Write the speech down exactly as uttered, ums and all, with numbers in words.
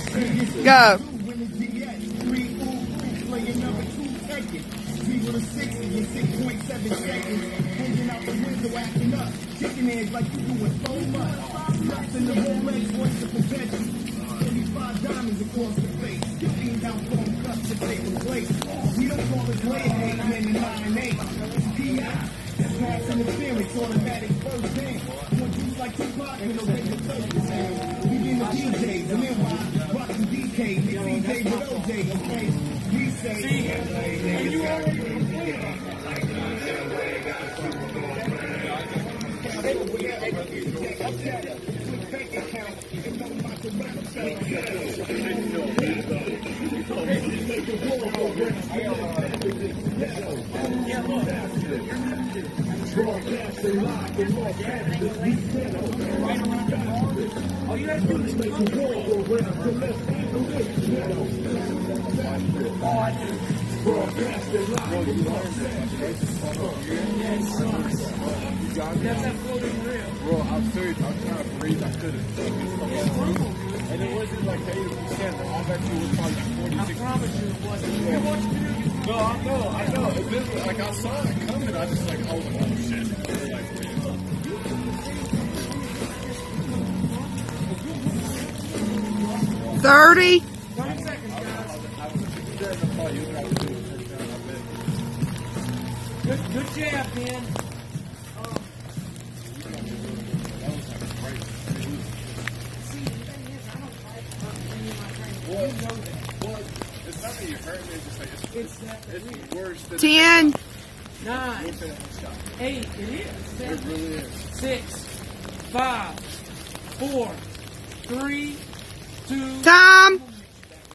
Go. Bro, I'm serious. I'm trying to breathe. I couldn't. And it wasn't like eighty percent. All that shit was probably like forty-six. I promise you it wasn't. No, I know. I know. It just, like, I saw it coming. I just, like, I was like, oh, shit. Thirty. Twenty seconds, guys. Good, good jab, man. Ten. Nine. Eight. It is. Seven, it really is. Six. Five. Four. Three. Two. Time.